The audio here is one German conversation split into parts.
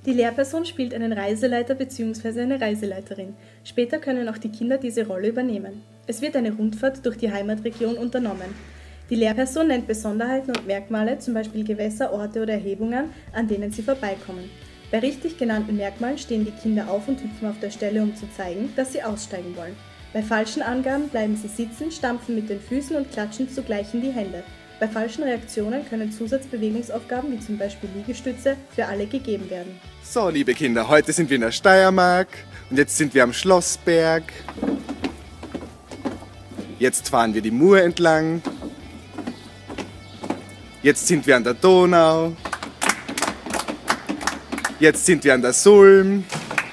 Die Lehrperson spielt einen Reiseleiter bzw. eine Reiseleiterin. Später können auch die Kinder diese Rolle übernehmen. Es wird eine Rundfahrt durch die Heimatregion unternommen. Die Lehrperson nennt Besonderheiten und Merkmale, zum Beispiel Gewässer, Orte oder Erhebungen, an denen sie vorbeikommen. Bei richtig genannten Merkmalen stehen die Kinder auf und hüpfen auf der Stelle, um zu zeigen, dass sie aussteigen wollen. Bei falschen Angaben bleiben sie sitzen, stampfen mit den Füßen und klatschen zugleich in die Hände. Bei falschen Reaktionen können Zusatzbewegungsaufgaben wie zum Beispiel Liegestütze für alle gegeben werden. So, liebe Kinder, heute sind wir in der Steiermark und jetzt sind wir am Schlossberg. Jetzt fahren wir die Mur entlang. Jetzt sind wir an der Donau. Jetzt sind wir an der Sulm.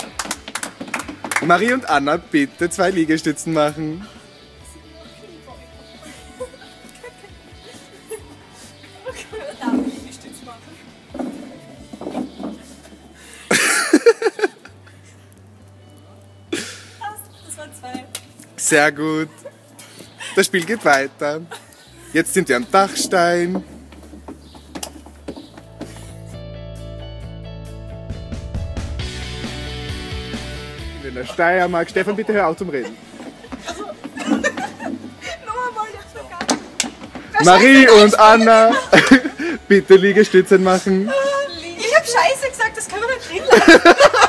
Marie und Anna, bitte 2 Liegestützen machen. Das waren 2. Sehr gut. Das Spiel geht weiter. Jetzt sind wir am Dachstein. In der Steiermark. Stefan, bitte hör auf zum Reden. Marie und Anna, bitte Liegestützen machen. Ich hab Scheiße gesagt, das kann man nicht drin lassen.